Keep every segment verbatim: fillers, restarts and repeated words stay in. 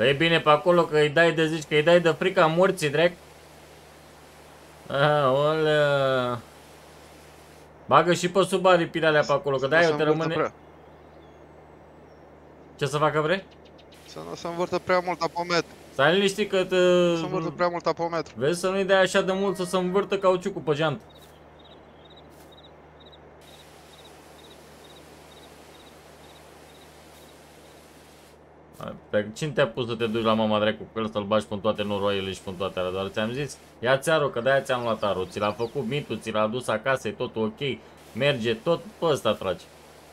Dă-i bine pe acolo că îi dai de zici, că îi dai de frica morții, drept. Aolea. Bagă și pe sub aripile alea pe acolo, că de-aia eu te rămâne... Prea. Ce să facă vrei? Să nu se învârtă prea mult apometru. Stai liniștit că te... Să se învârtă prea mult apometru. Vezi să nu-i dai așa de mult să se învârtă cauciucul pe geantă. Pe cine te-a pus să te duci la mama dracu cu el să-l bagi pe toate noroaiele și pe toate alea? Doar ți-am zis, ia-ți aro, că de-aia ți-am luat aro. Ți l-a făcut mitul, ți l-a adus acasă, e totul ok. Merge, tot pe ăsta trage.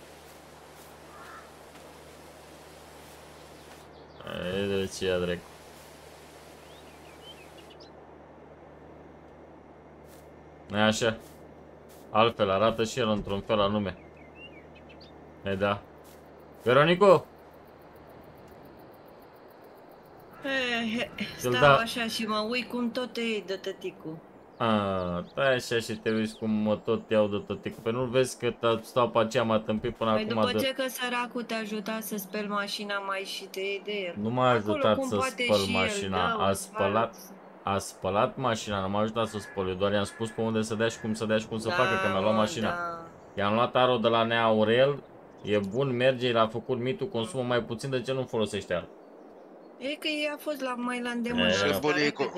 E de ce ia dracu. Nu-i așa? Altfel arată și el într-un fel anume. E da. Veronico? Stau da. așa și mă uit cum tot te iei de tăticul. A, stai așa și te uiți cum mă tot iau de tăticul. Păi nu vezi că stau pe aceea, m-a tâmpit până păi acum după de... ce că săracul te ajuta să speli mașina, mai și te iei de el. Nu m-a ajutat să spăl mașina, a spălat, a spălat mașina, nu m-a ajutat să spăl. Eu doar i-am spus pe unde să dea și cum să dea și cum să da, facă, că mi-a luat mașina. Da. I-am luat aro de la Nea Aurel, e bun, merge, l-a făcut mitul, consumă mai puțin, de ce nu folosește aro? E că ei a fost la mai la îndemână. Și bunicul.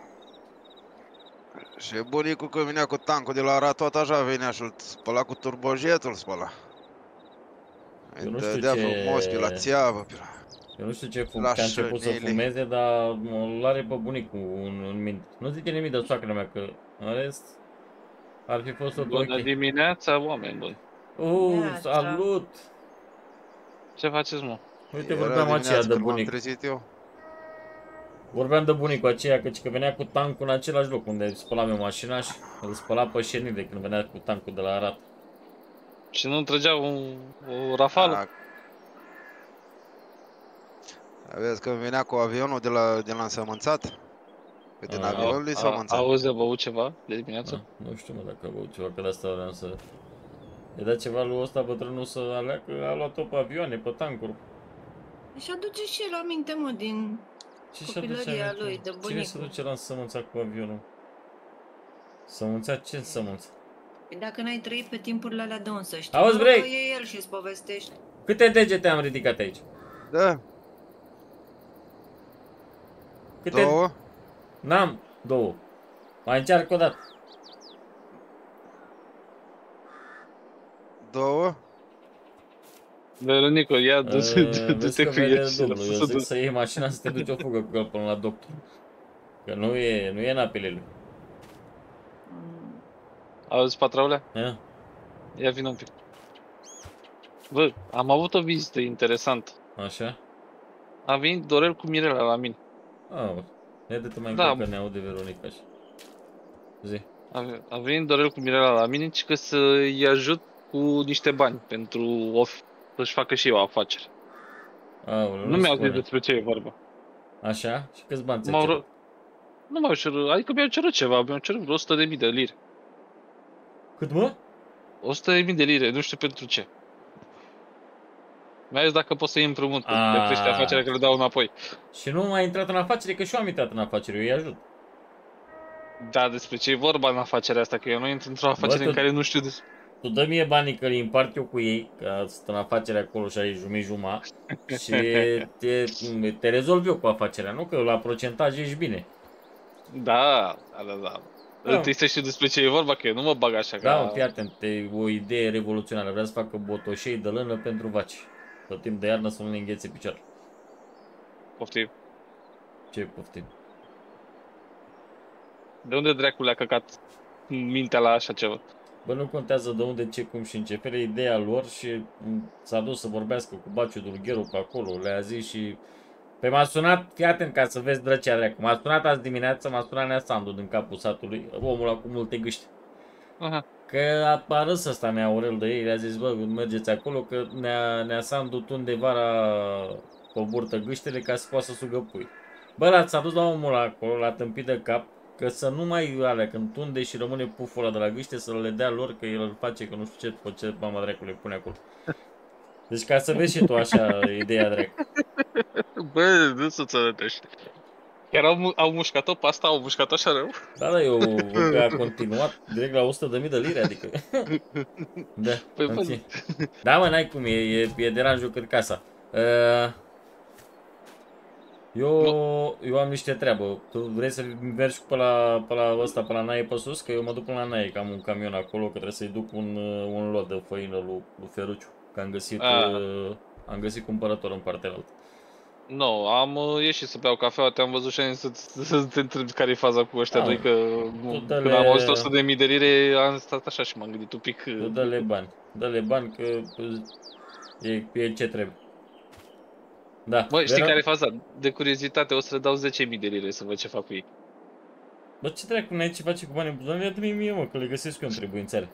Și bunicul când vinea cu tancul de la Arad, tot așa venea și-l spăla cu turbojetul, spăla. Îi dădea frumos pe la țeavă, pe la... Eu nu știu ce fum, că a început să fumeze, dar îl are pe bunicul în, în minte. Nu zice nimic de soacră mea, că în rest ar fi fost tot ok. Bună dimineața, oameni buni. Uh, salut! Ce faceți, mă? Uite, vorbeam aceea de bunic. Vorbeam de bunicul aceea, căci că venea cu tancul în același loc unde spălam eu mașina și îl spăla pe șenile când venea cu tancul de la Arad. Și nu trăgea un, o rafală? Vezi că venea cu avionul de la, de la însămânțat? Că din avion li s-a mânțat. Auzi de băut ceva de dimineață? A, nu știu, mă, dacă a băut ceva, că de asta vreau să... I-a dat ceva lui ăsta bătrânul să aleacă, a luat-o pe avioane, pe tancuri. Și aduce și el aminte, mă, din copilăria lui, de bunicul. Cine se duce la însămânțat cu avionul? Sămânțat? Ce însămânțat? Păi dacă n-ai trăit pe timpurile alea de unsă, știi? Auzi, vrei? E el și-ți povestește. Câte degete am ridicat aici? Da. Câte... Două? N-am două. Mai încearcă o dată. Două? Veronico, ia du-te cu el. Eu zic să iei mașina să te duci o fugă cu el până la doctor. Că nu e, nu e în apele lui. Auzi, patraule? Ia. Ia vină un pic. Bă, am avut o vizită interesantă. Așa? A venit Dorel cu Mirela la mine. Ah, ne dă-te mai da, încolo că ne aude Veronica așa. Zi. A, a venit Dorel cu Mirela la mine și că să-i ajut cu niște bani pentru o să-și facă și eu afacere. Aoleu, nu mi-au zis despre ce e vorba. Așa? Și câți bani ți-ai cerut? Nu m-au cerut, adică mi-au cerut ceva, mi-au cerut o sută de mii de lire. Cât, mă? o sută de mii de lire, nu știu pentru ce. Mi-a zis dacă pot să iei împrumut, că le crește afacerea, că le dau înapoi. Și nu ai intrat în afacere, că și eu am intrat în afacere, eu îi ajut. Da, despre ce e vorba în afacerea asta, că eu nu intru într-o afacere Bă, în care nu știu despre... Tu dă mie banii că îi împart eu cu ei, că sunt în afacere acolo și ai jumii-juma, și te, te rezolv eu cu afacerea, nu? Că la procentaj ești bine. Da, da, da, da. Da. Trebuie să știu despre ce e vorba, că eu nu mă bag așa da, ca... fii atent, e o idee revoluționară, vrea să facă botoșei de lână pentru vaci. Tot timp de iarnă să nu le înghețe picioarele. Poftim. Ce poftim? De unde dracu le-a căcat mintea la așa ceva? Bă, nu contează de unde, ce, cum și în ce fel, e ideea lor și s-a dus să vorbească cu Baciu Dulgheru pe acolo, le-a zis și... Pe m-a sunat, fii atent ca să vezi drăcea dracu, m-a sunat azi dimineață, m-a sunat Nea Sandu din capul satului, omul ăla cu multe gâște. Aha. Că a râs ăsta Nea Aurel de ei, le-a zis, bă, mergeți acolo că Nea, Nea Sandu tunde vara pe burtă gâștele ca să poată să sugă pui. Bă, s-a dus la omul ăla acolo, l-a tâmpit de cap, că să nu mai alea, când tunde și rămâne puful ăla de la gâște, să le dea lor, că el îl face, că nu știu ce, pe ce mama dracu le pune acolo. Deci ca să vezi și tu așa ideea dracu. Bă, nu se înțelegește. Chiar au, mu- au mușcat-o pe asta, au mușcat-o așa rău? Da, da, eu văd că a continuat direct la o sută de mii de lire, adică... Da, Păi, în bă, fine. Da, mă, n-ai cum, e, e, e deranjul cât casa. Uh, eu, eu am niște treabă. Tu vrei să mergi pe la, pe la ăsta, pe la Naie pe sus? Că eu mă duc până la Naie, că am un camion acolo, că trebuie să-i duc un, un lot de făină lui, lui Feruciu. Că am găsit, uh, am găsit cumpărător în partea altă. Nu, no, am uh, ieșit să beau cafea, te-am văzut și am zis să, să te întreb care e faza cu ăștia Da, doi, că tu când am auzit o sută dă-le, de mii de lire, am stat așa și m-am gândit un pic. tu dă-le bani. Dă-le bani că e, e ce trebuie. Da, Mă, știi Vera? care e faza? De curiozitate o să le dau zece mii de lire să văd ce fac cu ei. Bă, ce dracu, n-ai ce face cu banii în buzunar? Ia-mi mie, mă, că le găsesc eu în trebuințele.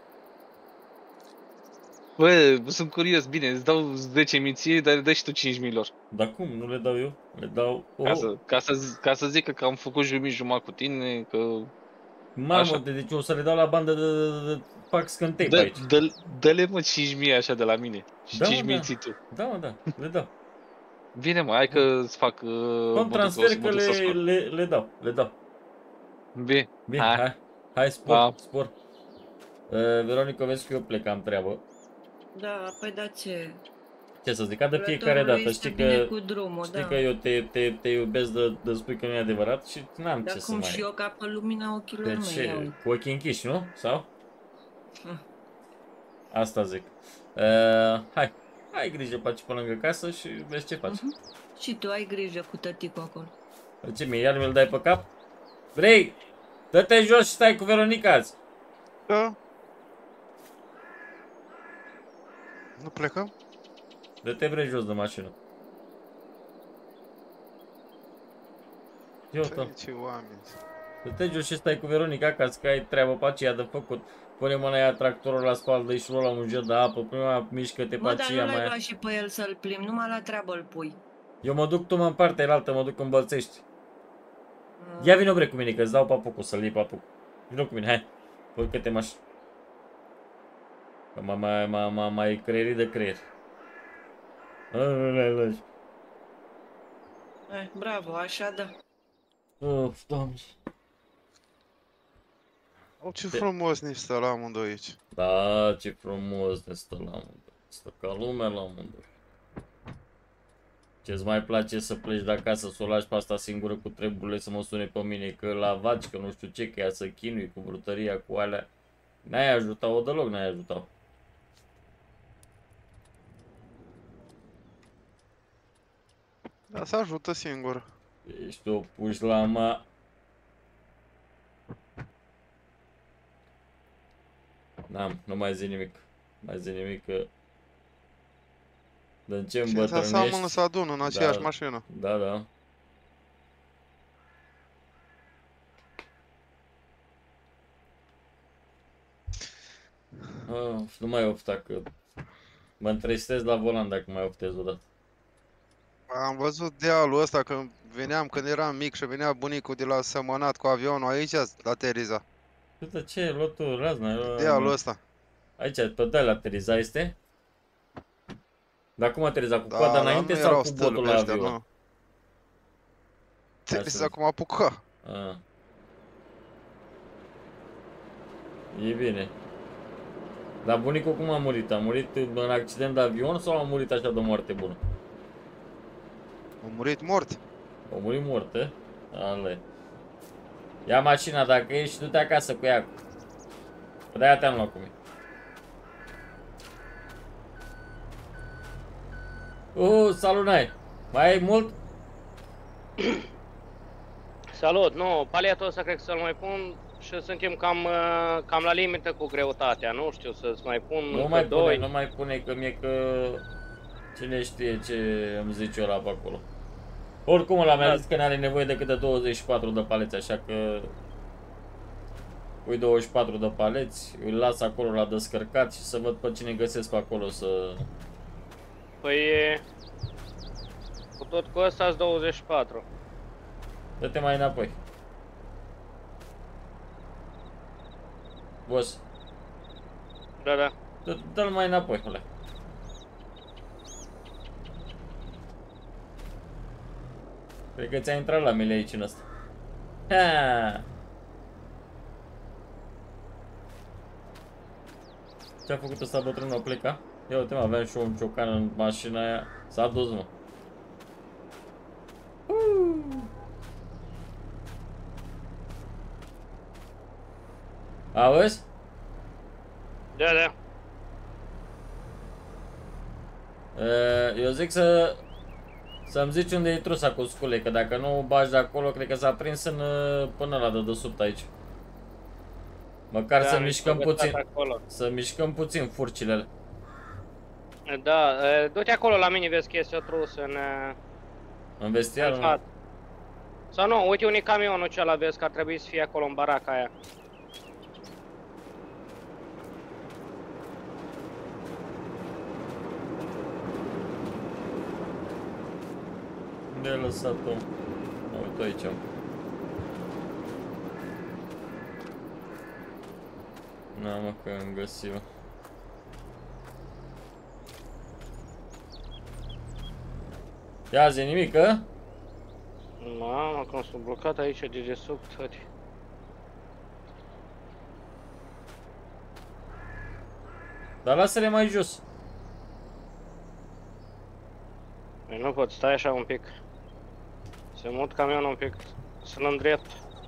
Bă, sunt curios, bine, îți dau zece mii ție, dar dai și tu cinci mii lor. Dar cum? Nu le dau eu? Le dau... Oh. Ca să, ca, să, zi- ca să zică că am făcut jumătate jumătate cu tine, că... Mamă, Așa. de, deci o să le dau la bandă de, de, de pac scântei pe Dă, aici. dă, dă-le mă cinci mii așa de la mine și Da, mă, cinci mii da. ții tu. Da, mă, da, le dau. Bine mă, hai că îți fac... Uh, mă Cum duc, o transfer să mă că duc să le, scot. le, le dau, le dau. Bine, Bine, hai. hai, hai, spor, Pa. spor. Uh, Veronica, vezi că eu plec, am treabă. Da, păi da ce? Ce să zic, ca de fiecare Călătorul dată, este știi bine că, cu drumul, știi da. că eu te, te, te iubesc de, de spui că nu e adevărat și n-am Dar ce să cum mai... și eu ca pe lumina ochilor De mei, ia ce? uite. Cu ochii închiși, nu? Sau? Hm. Asta zic. Uh, hai, ai grijă pe aici pe lângă casă și vezi ce faci. Mhm. Și tu ai grijă cu tăticul acolo. Ce mi iar mi-l dai pe cap? Vrei? Dă-te jos și stai cu Veronica azi. Da. Nu plecăm? Dă-te vrei jos de mașină. Eu tot. Ce oameni. Dă-te jos și stai cu Veronica acasă, că ai treabă pe aceea de făcut. Pune mâna aia tractorul la spală și lua la un jet de apă, prima mișcă-te pe Mă, dar aceea nu l-ai mai... luat și pe el să-l plimbi, numai la treabă îl pui. Eu mă duc, tu mă în partea altă, mă duc în Bălțești. Ia vină bre cu mine, că îți dau papucul, să-l iei papucul. Vină cu mine, hai. Urcă-te mașină. Că m-a mai, m-a, m-a mai creierit de creier. Eh, bravo, așa da. Uf, Doamne. Au ce frumos ne stă la amândoi aici. Da, ce frumos ne stă la amândoi. Stă ca lumea la amândoi. Ce-ți mai place să pleci de acasă, să o lași pe asta singură cu treburile să mă sune pe mine, că la vaci, că nu știu ce, că ea să chinui cu brutăria, cu alea. N-ai ajutat-o deloc, n-ai ajutat-o. Da, se ajută singur. Ești o puși la ma... N-am, nu mai zi nimic. Mai zi nimic că... De ce Și să îmbătrânești? seamănă să adună în aceeași Da. mașină. Da, da. Of, nu mai ofta că... Mă întristez la volan dacă mai oftez odată. Am văzut dealul ăsta când veneam, când eram mic și venea bunicul de la Sămănat cu avionul aici, la Teriza. Uite ce, lotul razna. Dealul ăsta. Aici, pe de la ateriza este? Dar cum ateriza? Cu Da, coada dar înainte nu sau erau cu botul stâlpi la ăștia, avion? nu. Teriza cum apucă. Ah. E bine. Dar bunicul cum a murit? A murit în accident de avion sau a murit așa de moarte bună? A murit mort. A murit mort, eh? Ale. Ia mașina dacă ești și du-te acasă cu ea. Că de-aia te-am luat cu mine. Uh, salut, Nai. Mai ai mult? Salut, nu, paliatul ăsta cred că să-l mai pun și suntem cam, uh, cam la limită cu greutatea, nu știu, să-ți mai pun Nu încă mai pune, doi. nu mai pune, că mie că... Cine știe ce îmi zice ăla pe acolo. Oricum ăla mi-a Da. zis că n-are nevoie decât de douăzeci și patru de paleți, așa că... Pui douăzeci și patru de paleți, îl las acolo la descărcat și să văd pe cine găsesc pe acolo să... Păi, cu tot cu ăsta douăzeci și patru. Dă-te mai înapoi. Boss, Da, da. dă- dă-l mai înapoi, ăla. Cred că ți-a intrat la mele aici în ăsta. Ha! Ce-a făcut ăsta bătrânul, a plecat? Ia uite, mă, aveam și eu un ciocan în mașina aia. S-a dus, mă. Uh. Auzi? Da, da. Eu zic să să-mi zici unde e trusa cu scule, că dacă nu o bagi de acolo, cred că s-a prins în, până la dedesubt aici. Măcar Da, să mi-s mișcăm păgătat puțin, acolo. să mișcăm puțin furcile. Da, e, du-te acolo la mine, vezi că este o trusă în... În în vestiar, față. Sau nu, uite unde e camionul ăla, vezi că ar trebui să fie acolo în baraca aia. unde ai lăsat-o? Uite aici. Na, mă, că am găsit-o. Ia zi nimic, a? Mamă, cum sunt blocat aici de desubt, toate. Dar lasă-le mai jos. Păi nu pot, stai așa un pic. Să mut camionul un pic, să-l îndrept.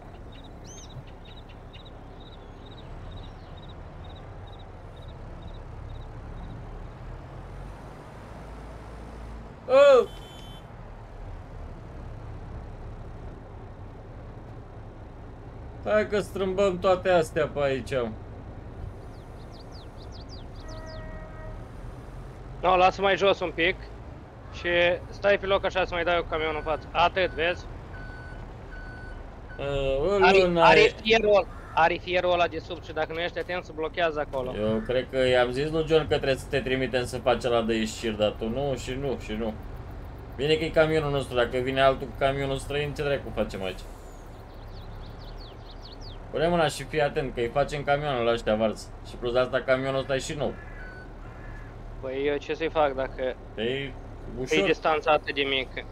Oh! Hai că strâmbăm toate astea pe aici. No, lasă mai jos un pic. Și stai pe loc așa să mai dai eu camionul în față. Atât, vezi? Uh, Are, are, fierul, are fierul ăla de sub și dacă nu ești atent se blochează acolo. Eu cred că i-am zis lui John că trebuie să te trimitem să faci ăla de ieșiri, dar tu nu și nu și nu. Bine că e camionul nostru, dacă vine altul cu camionul străin, ce dracu facem aici? Pune mâna și fii atent că îi facem camionul ăștia varți. Și plus de asta camionul ăsta e și nou. Păi eu ce să-i fac dacă E e ușor. distanța atât de mică?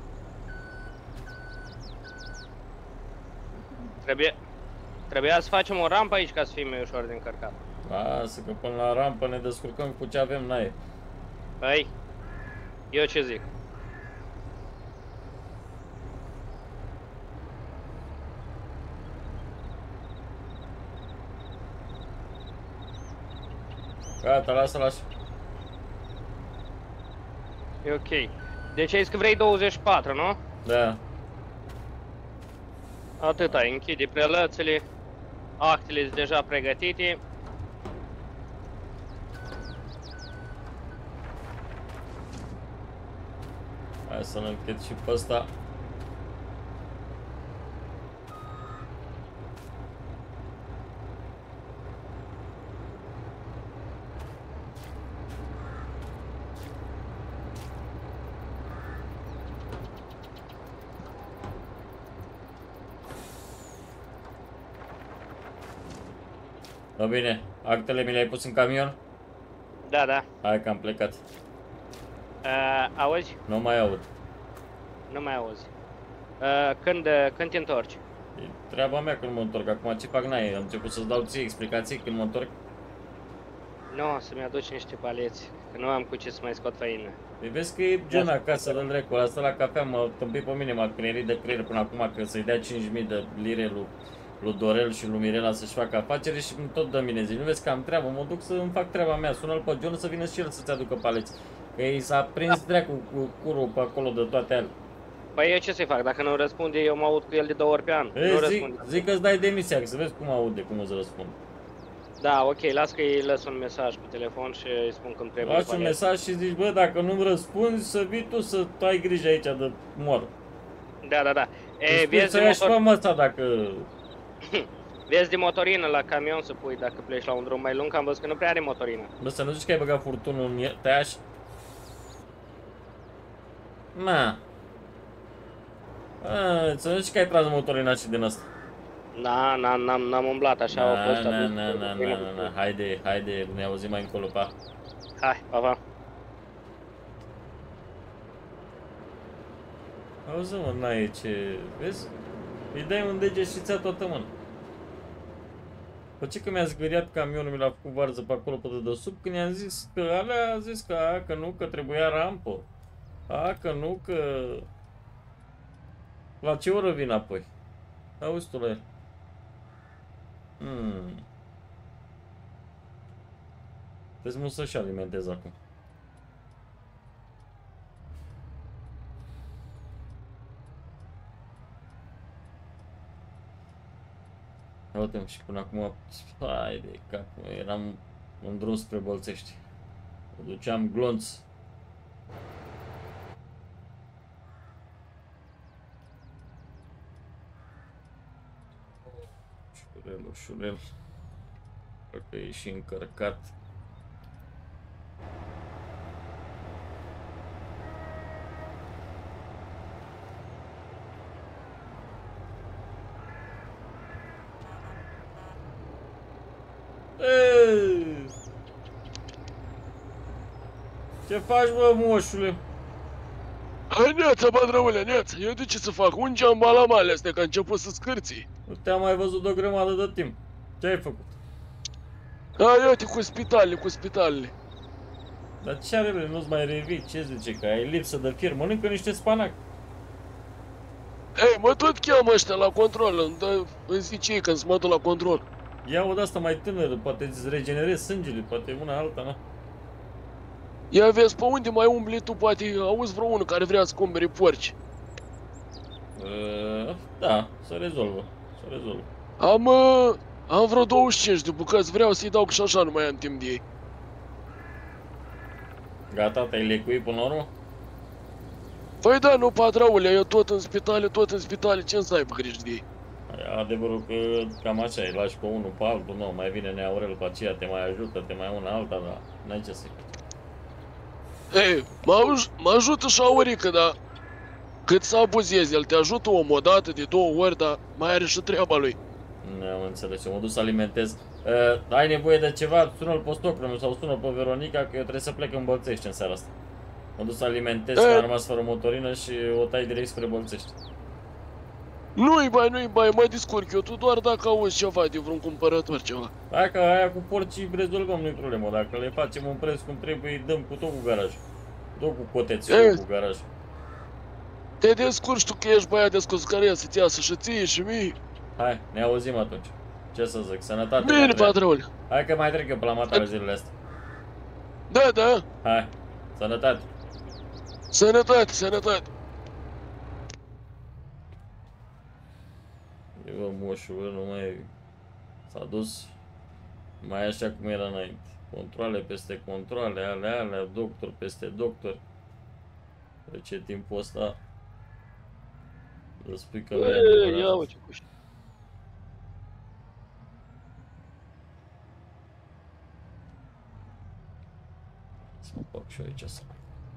Trebuie, trebuia să facem o rampă aici ca să fie mai ușor de încărcat. Lasă că până la rampă ne descurcăm cu ce avem naie. Păi, eu ce zic? Gata, lasă, lasă. E ok. Deci ai zis că vrei douăzeci și patru, nu? Da. Atâta, închide prelățile. Actele sunt deja pregătite. Hai să-l închet și pe ăsta. No bine, actele mi le-ai pus în camion? Da, da. Hai că am plecat. Uh, auzi? Nu mai aud. Nu mai auzi. Uh, când, uh, când te întorci? E treaba mea când mă întorc. Acum ce fac n-ai? Am început să-ți dau ție explicații când mă întorc. Nu, să-mi aduci niște paleți, că nu am cu ce să mai scot făină. Păi vezi că e John acasă, dă-l dracu. Asta la cafea mă tâmpit pe mine, m-a creierit de creier până acum că să-i dea cinci mii de lire lui, lui Dorel și lui Mirela să-și facă afacere și tot dă mine zi. Nu vezi că am treabă, mă duc să îmi fac treaba mea. Sună-l pe John să vină și el să-ți aducă paleți. Că i s-a prins dracu cu curul pe acolo de toate alea. Păi eu ce să-i fac? Dacă nu răspunde, eu mă aud cu el de două ori pe an. E, nu zic, răspunde. zic că-ți dai demisia, că să vezi cum aude, cum îți răspund. Da, ok, las că îi lăs un mesaj pe telefon și îi spun când trebuie. Lași un mesaj și zici, bă, dacă nu-mi răspunzi, să vii tu să tu ai grijă aici de mor. Da, da, da. E, Îți vezi să de, ia și motor... pe măsta dacă... vezi de motorină la camion să pui dacă pleci la un drum mai lung, că am văzut că nu prea are motorină. Bă, să nu zici că ai băgat furtunul în el, te-aș? Na. A, să nu zici că ai tras motorina și din asta. Na, na, n-am, n-am umblat așa, Na, au fost na, adus. na, na, na, na, na, haide, haide, ne auzim mai încolo, pa. Hai, pa, pa. Auzi, mă, n-ai ce... Vezi? Îi dai un deget și ți-a toată mâna. Păi ce că mi-a zgâriat camionul, mi l-a făcut varză pe acolo pe dedesubt, când i-am zis că alea a zis că, a, că nu, că trebuia rampă. A, că nu, că... La ce oră vin apoi? Auzi tu la el. Hmm. Trebuie mult să-și alimentez acum. Uite-mi și până acum, hai de cap, eram în drum spre Bălțești. O duceam glonț. Ușurel, ușurel. Cred că e și încărcat. Eee! Ce faci, bă, moșule? Hai, neața, bătrâule, neața, eu de ce să fac? Un geam la male astea, că a început să scârții. Nu te-am mai văzut de o grămadă de timp. Ce ai făcut? Hai, uite, cu spitalele, cu spitalele. Dar ce are, bă, nu-ți mai revii? Ce zice, că ai lipsă de fier? Mănâncă niște spanac. Ei, mă tot cheamă ăștia la control, îmi, dă, îmi zice ei când mă duc la control. Ia o de-asta mai tânără, poate îți regenerezi sângele, poate una alta, na. Ia vezi pe unde mai umbli tu, poate auzi vreo unul care vrea să cumpere porci. Uh, da, se rezolvă, se rezolvă. Am, uh, am vreo douăzeci și cinci de bucăți, vreau să-i dau că și așa nu mai am timp de ei. Gata, te-ai lecuit până la urmă? Păi da, nu, patraule, eu tot în spitale, tot în spitale, ce să aibă grijă de ei? Adevărul că cam așa, îi lași pe unul, pe altul, nu, mai vine Neaurel pe aceea, te mai ajută, te mai una alta, dar n-ai ce să-i. Ei, mă, aj mă ajută și Aurică, dar cât să abuzezi, el te ajută om o dată, de două ori, dar mai are și treaba lui. Nu am înțeles, eu mă duc să alimentez. Uh, ai nevoie de ceva, sună-l pe stocul meu sau sună pe Veronica, că eu trebuie să plec în Bălțești în seara asta. Mă duc să alimentez, că am rămas fără motorină și o tai direct spre Bălțești. Nu-i bai, nu-i bai, mă descurc eu, tu doar dacă auzi ceva de vreun cumpărător ceva. Dacă aia cu porcii rezolvăm, nu-i problemă, dacă le facem un preț cum trebuie, îi dăm cu tot cu garaj. Tot cu coteți și cu garaj. Te descurci tu că ești băiat descurcărie să-ți iasă și ție și mie. Hai, ne auzim atunci. Ce să zic, sănătate. Bine, patrul. Hai că mai trec eu pe la matare zilele astea. Da, da. Hai, sănătate. Sănătate, sănătate. Eu, moșul, nu mai... S-a dus mai așa cum era înainte. Controle peste controle, alea, alea, doctor peste doctor. De ce timpul ăsta... Să spui că nu e adevărat. Ia uite cu știi. Să mă fac și eu aici să...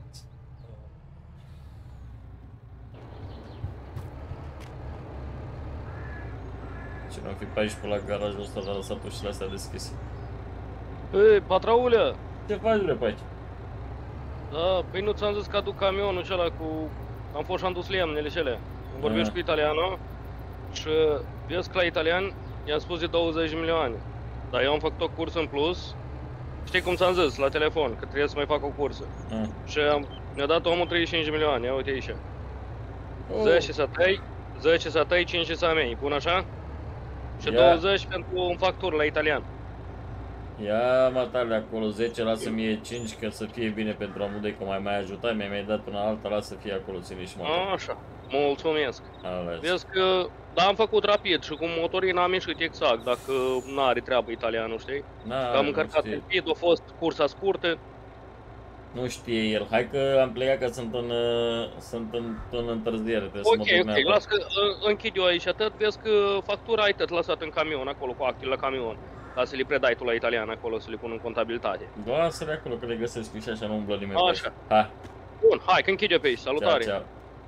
Ce n-am fi pe aici pe la garajul ăsta, dar lăsat ușile astea deschise. Ei, patraulea! Ce faci, bre, pe aici? Da, păi nu ți-am zis că aduc camionul acela cu... Am fost și am dus lemnele cele. Vorbești cu italianul și vezi că la italian i-am spus de douăzeci de milioane. Dar eu am făcut o cursă în plus. Știi cum ți-am zis la telefon, că trebuie să mai fac o cursă. A. Și mi-a dat omul treizeci și cinci de milioane, ia uite aici. Oh. zece să tăi, zece să tăi, cinci să mei, pun așa? Și Ia. douăzeci pentru un factur la italian. Ia matale acolo, zece, lasă mie cinci, că să fie bine pentru amândoi, că mai mai ajutai, mi-ai mai dat una alta, lasă fie acolo, ține și matale. Așa, mulțumesc. Ales. Vezi că, da, am făcut rapid și cu motorina am ieșit exact, dacă n-are treabă italianul, știi? Na, Că am nu încărcat știe. rapid, a fost cursa scurtă. Nu știe el, hai că am plecat că sunt în, uh, sunt în, în întârziere, trebuie să mă Ok, duc ok, neapărat. las că uh, închid eu aici atât, vezi că factura ai tot lăsat în camion, acolo cu actele la camion. Ca să le predai tu la italian acolo, să le pun în contabilitate. Da, să le acolo că le găsesc și așa nu umblă nimeni. pe Așa. aici. Hai, Bun, hai că închid eu pe aici, salutare! ceau, ceau.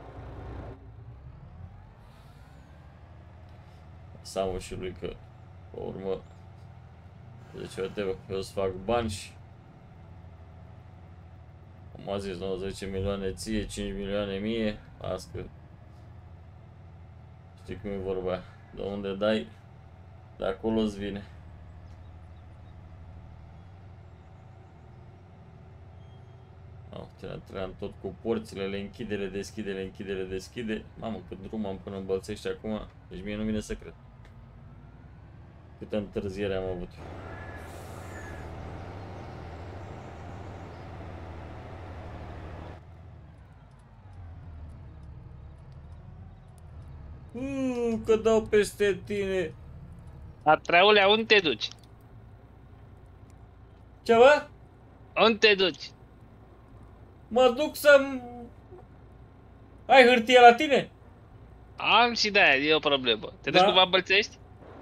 Samu și lui că, pe urmă, zice, uite, eu îți fac bani și... Cum a zis, nu, zece milioane ție, cinci milioane mie, las că Știi cum e vorba? De unde dai, de acolo îți vine. Oh, tream tot cu porțile, le închide, le deschide, le închide, le deschide. Mamă, cât drum am până în Bălțești acum, deci mie nu vine să cred. Câtă întârziere am avut. Uuu, că dau peste tine. A treulea, unde te duci? Ce, bă? Unde te duci? Mă duc să-mi... Ai hârtie la tine? Am și de-aia, e o problemă. Te duci Da. cumva în Bălțești?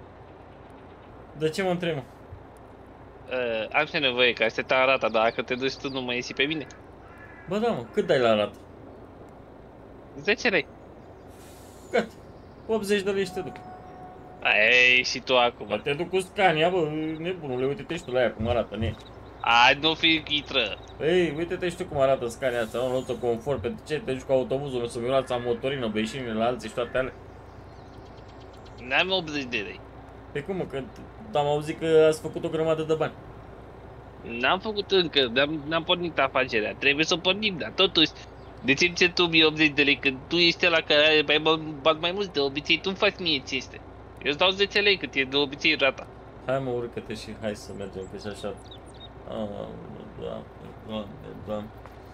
De ce mă întrebi? Uh, am și nevoie că aștepta arata, dar dacă te duci tu nu mă iesi pe mine. Bă, da, mă, cât dai la arată? zece lei. Cât? optzeci de lei și te duc. Ei, și tu acum. Bă, te duc cu Scania, bă, nebunule, uite-te și tu la ea cum arată, ne. Ai, nu fi ghitră. Ei, uite-te și tu cum arată Scania asta, nu luat-o confort, pentru ce te duci cu autobuzul, să mi luați motorină, beșinile la alții și toate alea? N-am optzeci de lei. Pe cum, mă, că am auzit că ați făcut o grămadă de bani. N-am făcut încă, n-am, n-am pornit afacerea. Trebuie să o pornim, dar totuși, de ce îmi cer tu mie optzeci de lei când tu ești ăla care are mai, bani mai mulți de obicei, tu îmi faci mie cinste. Eu îți dau zece lei cât e de obicei rata. Hai mă, urcă-te și hai să mergem, că și așa... Oh, doamne, doamne, doamne.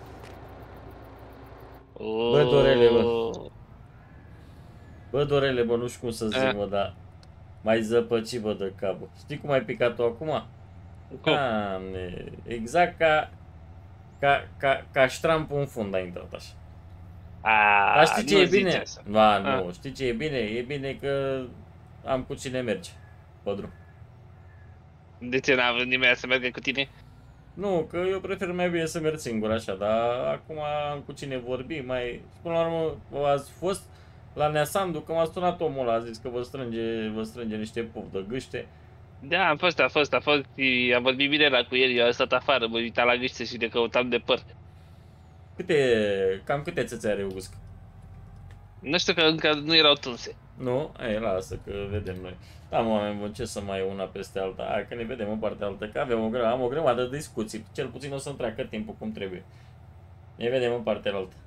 Bă, Dorele, bă. Bă, Dorele, bă, nu știu cum să zic, mă, dar... mai zăpăcit, bă, de cap, bă. Știi cum ai picat-o acum? Cum? Doamne, exact ca... Ca, ca, ca ștrampul în fund a intrat așa. A, Dar știi ce nu e zici bine? așa. Ba, nu, A. știi ce e bine? E bine că am cu cine merge pe drum. De ce n-a vrut nimeni să meargă cu tine? Nu, că eu prefer mai bine să merg singur așa, dar acum am cu cine vorbi, mai... Până la urmă, ați fost la Neasandu, că m-a sunat omul ăla, a zis că vă strânge, vă strânge niște puf de gâște. Da, am fost, a fost, a fost, am vorbit bine la cu el, eu am stat afară, mă uitam la gâște și ne căutam de păr. Câte, cam câte țăți are Usc? Nu știu că încă nu erau tunse. Nu? Ei, lasă că vedem noi. Da, mă, oameni buni, ce să mai e una peste alta? Hai că ne vedem în partea altă, că avem o grămadă, am o grămadă de discuții. Cel puțin o să-mi treacă timpul cum trebuie. Ne vedem în partea altă.